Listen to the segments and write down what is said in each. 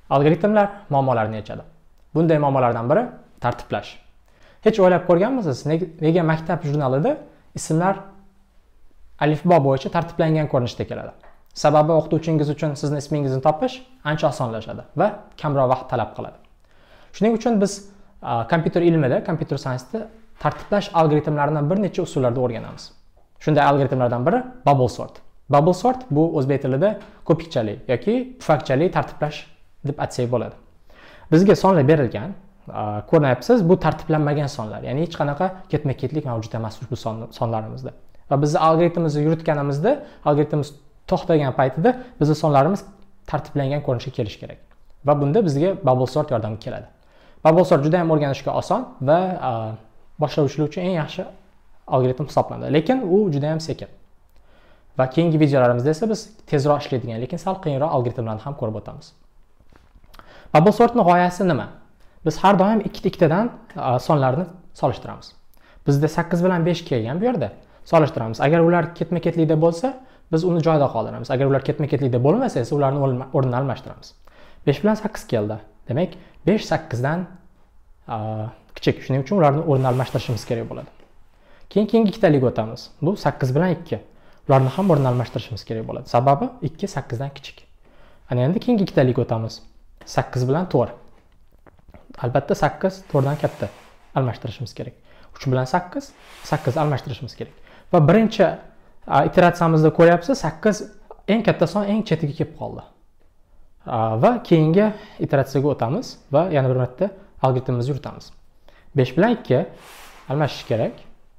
Algoritmlar muammolarini yechadi. Bunday muammolardan biri tartiblash. Hech o'ylab ko'rganmisiz, nega maktab jurnalida ismlar alifbo bo'yicha tartiblangan ko'rinishda keladi? Sababi o'qituvchingiz uchun sizni ismingizni topish ancha osonlashadi va kamroq vaqt talab qiladi. Shuning uchun biz kompyuter ilmida, computer science'da tartiblash algoritmlaridan bir necha usullarda o'rganamiz. Shunday algoritmlardan biri bubble sort. Bubble sort bu o'zbek tilida ko'pikchali yoki pufakchali tartiblash deb atsak bo'ladi. Bizga sonlar berilgan, ko'ryapsiz, bu tartiblanmagan sonlar. Ya'ni hech qanaqa ketma-ketlik mavjud emas ushbu sonlarimizda. Va biz algoritmimizni yuritganimizda, algoritmimiz to'xtagan paytida bizning sonlarimiz tartiblangan ko'rinishga kelish kerak. Va bunda bizga bubble sort yordamga keladi. Bubble sort juda ham o'rganishga oson va boshlovchilar uchun eng yaxshi algoritm hisoblanadi. Lekin u juda ham sekin. Va keyingi videolarimizda esa biz tezroq ishlaydigan, lekin sal qiyinroq algoritmlarni ham ko'rib o'tamiz. Bubble sortning g'oyasi nima? Biz har doim ikkitadan sonlarni solishtiramiz. Bizda 8 bilan 5 kelgan bu yerda solishtiramiz. Agar ular ketma-ketlikda bo'lsa, biz uni joyida qoldiramiz. Agar ular ketma-ketlikda bo'lmasa esa ularni o'rnini almashtiramiz. 5 bilan 8 keldi. Demak, 5 8 dan kichik. Shuning uchun ularni o'rnini almashtirishimiz kerak bo'ladi. Keyingi ikkitaliga o'tamiz. Bu 8 bilan 2. Ularni ham o'rnini almashtirishimiz kerak bo'ladi. Sababi 2 8 dan kichik. Ana endi keyingi ikkitaliga o'tamiz. 8 bilan 4. Albatta 8 4 dan katta almashtirishimiz kerak. 3 bilan 8 8 almashtirishimiz kerak. Va birinchi iteratsiyamizda ko'ryapsiz, 8 eng katta son eng chetiga kelib qoldi. Va keyingi iteratsiyaga o'tamiz va yana bir marta algoritmimizni yuritamiz. 5 bilan 2 almashish kerak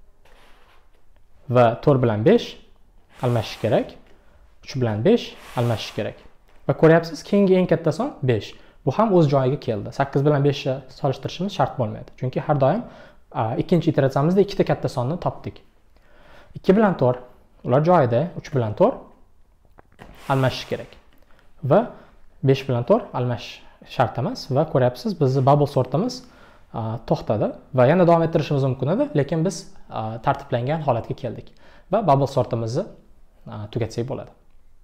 va 4 bilan 5 almashish kerak. 3 bilan 5 almashish kerak. Va ko'ryapsiz, keyingi eng katta son 5. Bu ham o'z joyiga keldi. 8 bilan 5 ni solishtirishimiz shart bo'lmaydi. Chunki har doim ikkinchi iteratsiyamizda ikkita katta sonni topdik. 2 bilan 4 ular joyida, 3 bilan 4 almashish kerak. Va 5 bilan 4 almashish shart emas va ko'ryapsiz, bizning bubble sortimiz to'xtadi va yana davom ettirishimiz mumkin edi, lekin biz tartiblangan holatga keldik va bubble sortimizni tugatsak bo'ladi.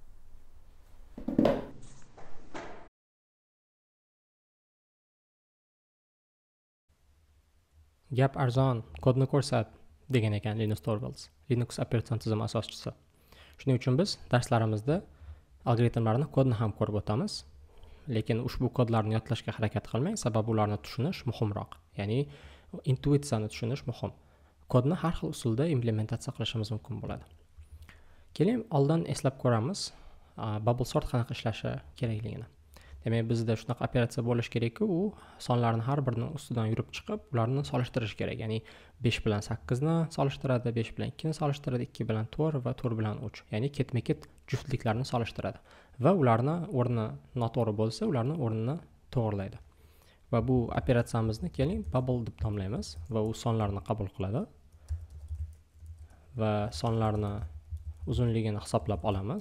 Gap arzon, kodni ko'rsat degan ekan Linus Torvalds, Linux operatsion tizimi asoschisi. Shuning uchun biz darslarimizda algoritmlarni, kodni ham ko'rib o'tamiz. Lekin ushbu kodlarni yodlashga harakat qilmang, sababi ularni tushunish muhimroq. Ya'ni intuitsiyani tushunish muhim. Kodni har xil usulda implementatsiya qilishimiz mumkin bo'ladi. Keling, oldin eslab ko'ramiz bubble sort qanaqa ishlashi kerakligini. Demak, bizda shunaqa operatsiya bo'lish kerakki, u sonlarni har birining ustidan yurib chiqib, ularni solishtirish kerak. Ya'ni 5 bilan 8 ni solishtiradi, 5 bilan 2 ni solishtiradi, 2 bilan 4 va 4 bilan 3. Ya'ni ketma-ket juftliklarni solishtiradi va ularni o'rni noto'g'ri bo'lsa, ularni o'rnini to'g'rilaydi. Va bu operatsiyamizni keling bubble deb nomlaymiz va u sonlarni qabul qiladi. Va sonlarni uzunligini hisoblab olamiz.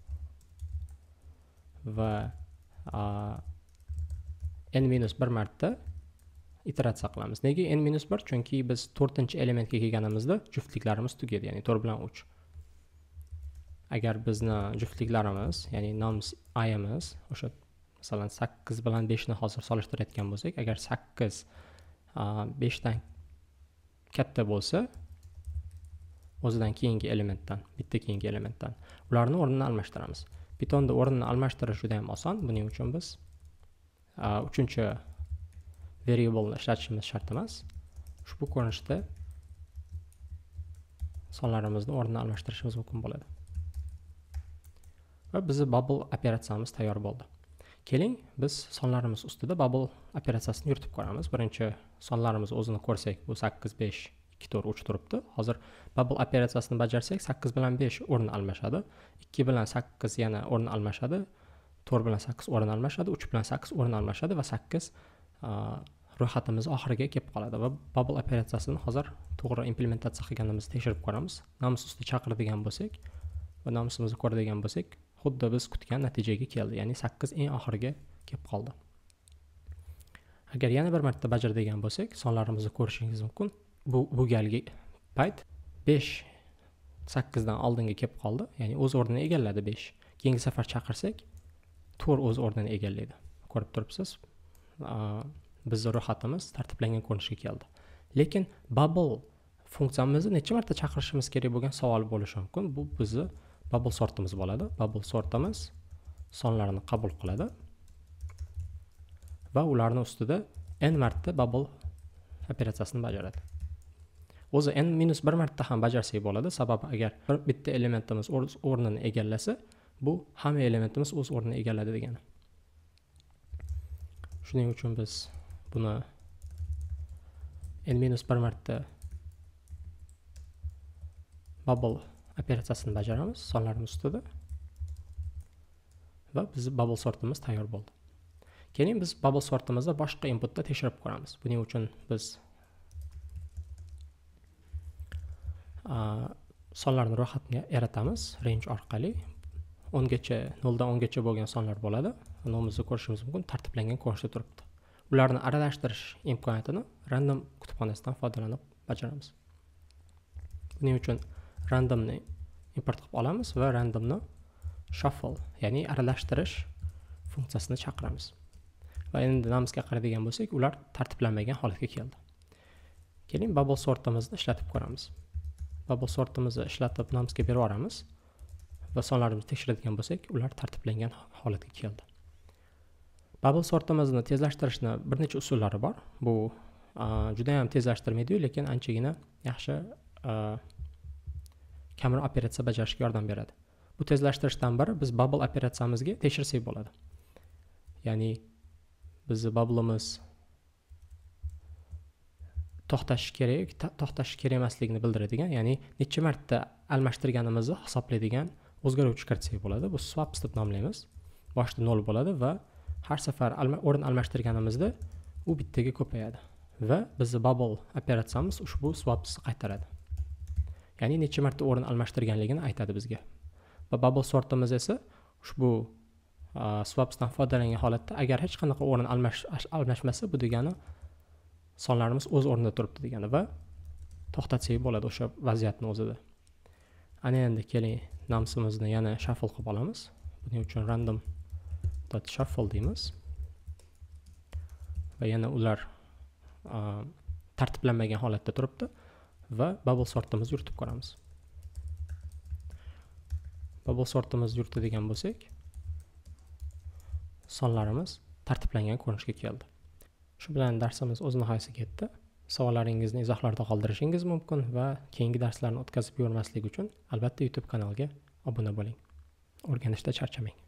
Va n-1 marta iteratsiya qilamiz. Nega n-1? Chunki biz 4-elementga kelganimizda juftliklarimiz tugadi, ya'ni 4 bilan 3. Agar bizni juftliklarimiz, ya'ni nums i'imiz o'sha masalan 8 bilan 5 ni hozir solishtirayotgan bo'lsak, agar 8 5 dan katta bo'lsa, o'zidan keyingi elementdan, bitta keyingi elementdan ularni o'rnini almashtiramiz. Pythonda o'rnini almashtirish juda ham oson. Buning uchun biz 3-variable ishlatishimiz shart emas. Ushbu ko'rinishda sonlarimizni o'rnini almashtirishimiz mumkin bo'ladi. Va bizning bubble operatsiyamiz tayyor bo'ldi. Keling, biz sonlarimiz ustida bubble operatsiyasini yuritib ko'ramiz. Birinchi sonlarimiz o'zini ko'rsak, bu 8 5 2 4 3 turibdi. Hozir bubble operatsiyasini bajarsak, 8 bilan 5 o'rni almashadi, 2 bilan 8 yana o'rni almashadi, 4 bilan 8 o'rni almashadi, 3 bilan 8 o'rni almashadi va 8 ro'yxatimiz oxiriga kelib qoladi va bubble operatsiyasini hozir to'g'ri implementatsiya qilganimizni tekshirib ko'ramiz. Namus ustida chaqiradigan bo'lsak va namusimizni ko'radigan bo'lsak, xuddi biz kutgan natijaga keldi, ya'ni 8 eng oxiriga kelib qoldi. Agar yana bir marta bajaradigan bo'lsak, sonlarimizni ko'rishingiz mumkin. Bu galgi payt 5 8 dan oldinga kelib qoldi, ya'ni o'z o'rnini egalladi 5. Keyingi safar chaqirsak 4 o'z o'rnini egallaydi. ko'rib turibsiz, bizning ro'yxatimiz tartiblangan ko'rinishga keldi. Lekin bubble funksiyamizni necha marta chaqirishimiz kerak bo'lgan savol bo'lishi mumkin. Bu bizni bubble sortimiz bo'ladi. Bubble sortimiz sonlarni qabul qiladi va ularning ustida n marta bubble operatsiyasini bajaradi. O'zi n-1 marta ham bajarsak bo'ladi, sababi agar bitta elementimiz o'z o'rnini egallasa, bu hamma elementimiz o'z o'rnini egalladi degani. Shuning uchun biz buni n-1 marta bubble operatsiyasini bajaramiz sonlarimiz ustida va bizning bubble sortimiz tayyor bo'ldi. Keyin biz bubble sortimizda boshqa inputda tekshirib ko'ramiz. Buning uchun biz sonlarni ro'yxatini yaratamiz range orqali. 0 dan 10 gacha bo'lgan sonlar bo'ladi. Nomimizni ko'rishimiz mumkin, tartiblangan ko'rinishda turibdi. Ularni aralashtirish imkoniyatini random kutubxonasidan foydalanib bajaramiz. Buning uchun randomni import qilib olamiz va randomni shuffle, ya'ni aralashtirish funksiyasini chaqiramiz. Va endi namizga qaraydigan bo'lsak, ular tartiblanmagan holatga keldi. Keyin bubble sortimizni ishlatib ko'ramiz. Bubble sortimizni ishlatib namizga berib yuboramiz va sonlarimizni tekshiradigan bo'lsak, ular tartiblangan holatga keldi. Bubble sortimizni tezlashtirishni bir necha usullari bor. Bu juda ham tezlashtirmaydi, lekin anchagina yaxshi kamroq operatsiya bajarishga yordam beradi. Bu tezlashtirishdan biri biz bubble operatsiyamizga tekshirsak bo'ladi. Ya'ni bizni bubble'imiz to'xtashi kerak emasligini bildiradigan, ya'ni necha marta almashtirganimizni hisoblaydigan o'zgaruvchi kiritsak bo'ladi. Bu swaps deb nomlaymiz. Boshida 0 bo'ladi va har safar o'rin almashtirganimizda u bittaga ko'payadi va bizning bubble operatsiyamiz ushbu swapsni qaytaradi. Ya'ni necha marta o'rin almashtirganligini aytadi bizga. Va bubble sortimiz esa ushbu swapsdan foydalangan holatda agar hech qanaqa o'rin almashmasa, bu degani sonlarimiz o'z o'rnida turibdi degani va to'xtatsak bo'ladi o'sha vaziyatni o'zida. Ana endi keling, namsimizni yana shuffle qilib olamiz. Buning uchun random.shuffle deymiz. Va yana ular tartiblanmagan holatda turibdi va bubble sortimizni yuritib ko'ramiz. Bubble sortimizni yuritadigan bo'lsak, sonlarimiz tartiblangan ko'rinishga keldi. Shu bilan darsimiz o'z nihoyasiga yetdi. Savollaringizni izohlarda qoldirishingiz mumkin va keyingi darslarni o'tkazib yubormaslik uchun albatta YouTube kanaliga obuna bo'ling. O'rganishda charchamang.